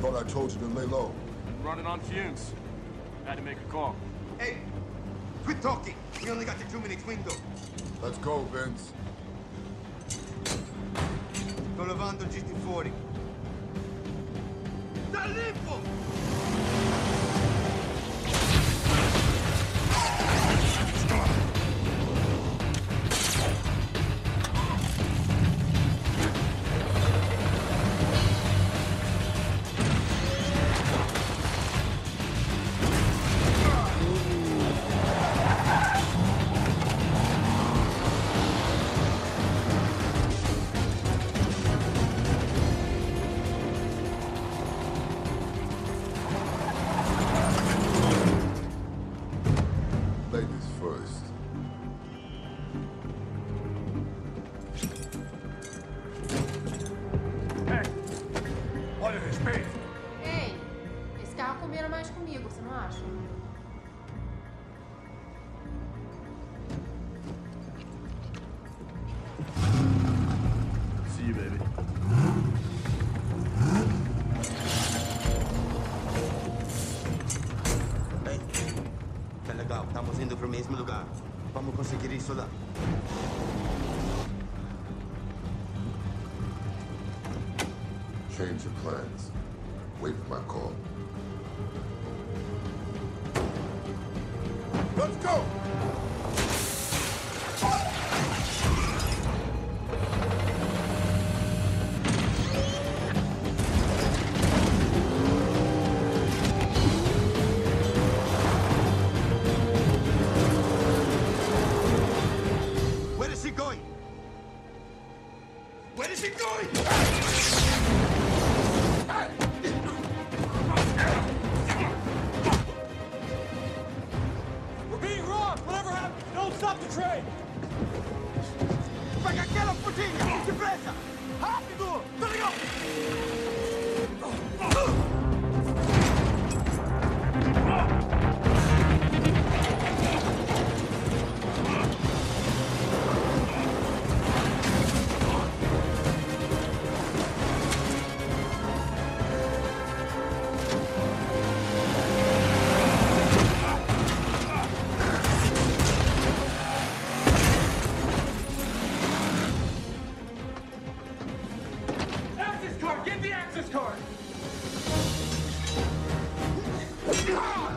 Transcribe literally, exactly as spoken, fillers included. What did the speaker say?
Thought I told you to lay low. I'm running on fumes. Had to make a call. Hey, quit talking. We only got the two minutes window. Let's go, Vince. Sto levando il G T fuori. Dall'info! Ladies first. Hey! Olha o respeito! Ei, esse carro combina mais comigo, você não acha? See you, baby. Ei, tá legal. Estamos indo pro mesmo lugar. Vamos conseguir isso lá. Change your plans. Wait for my call. Let's go! Where is he going? Where is he going? We're being robbed! Whatever happens, don't stop the train! Pega aquela putinha! Depressa! Rápido! Tá ligado? Access card! Get the access card! Ah!